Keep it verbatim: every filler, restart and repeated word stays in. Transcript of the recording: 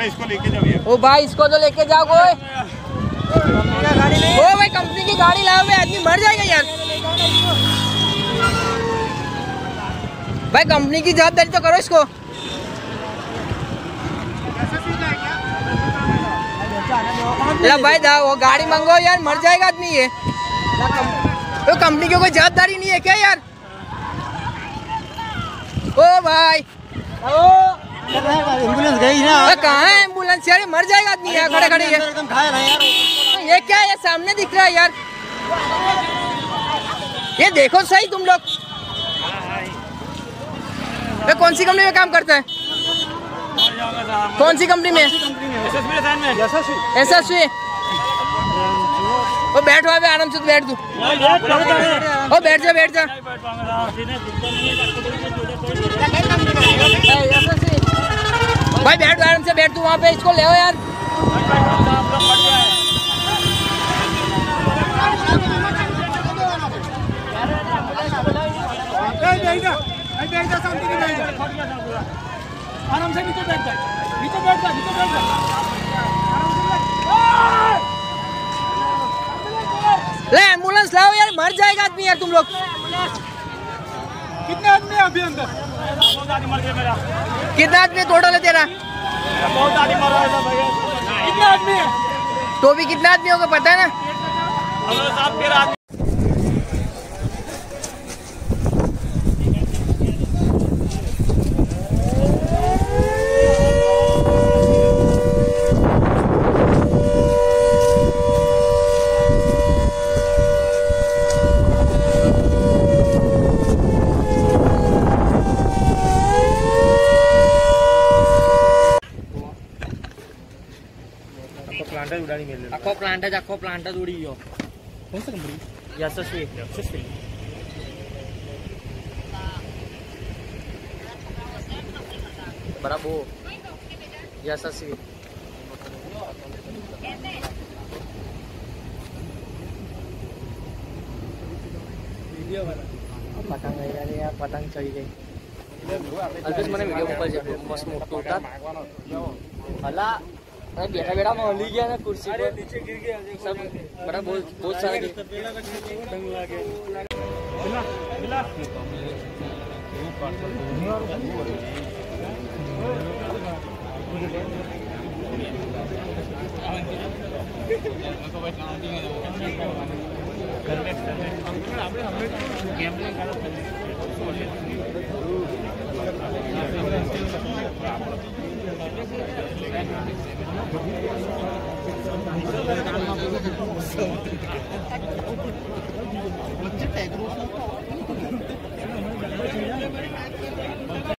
अबे इसको लेके जाओ। ओ भाई इसको तो लेके जाओ कोई। ओ भाई कंपनी की गाड़ी लाओ भाई, आदमी मर जाएगा यार। भाई कंपनी की जवाबदारी तो करो इसको। भाई जाओ वो गाड़ी मंगवाओ यार, मर जाएगा आदमी ये। तो कंपनी की कोई जवाबदारी नहीं है क्या यार? ओ भाई एम्बुलेंस गई ना। कहाँ है एम्बुलेंस यार? मर जाएगा आदमी यहाँ खड़े खड़े। एकदम घायल है यार। ये क्या है? सामने दिख रहा है यार, ये देखो सही तुम लोग। ये कौन सी कंपनी में काम करता है? कौन सी कंपनी में? एसएसवी। वो बैठ वहाँ पे आराम से बैठ तू। ओ बैठ जा बैठ जा। भाई बैठ आराम से बैठ तू वहाँ पे, इसको ले आओ यार। आराम से नीचे बैठ जा, नीचे बैठ जा, नीचे बैठ जा। ले एम्बुलेंस लाओ यार, मर जाएगा आदमी यार तुम लोग। कितने आदमी है अभी अंदर? बहुत आदमी मर गया मेरा। कितना आदमी टोटल है तेरा? बहुत आदमी मर रहा है भैया। कितने आदमी है? तो भी कितना आदमी होगा पता है ना? साहब फिर आदमी प्लांट उड़ानी मिल रही। आखो प्लांट है, आखो प्लांट उड़ी हो। कौन सा कंपनी? यशस्वी। यशस्वी। बराबर यशस्वी। वीडियो वाला पतंग है यार, यार पतंग चढ़ी गई। अल्पेश मैंने वीडियो ऊपर जा मस्त मोटो उतार हला। अरे बेटा बेटा मैं हली गया ना कुर्सी पे, नीचे गिर गया सब बड़ा बहुत बहुत सारे मिला मिला।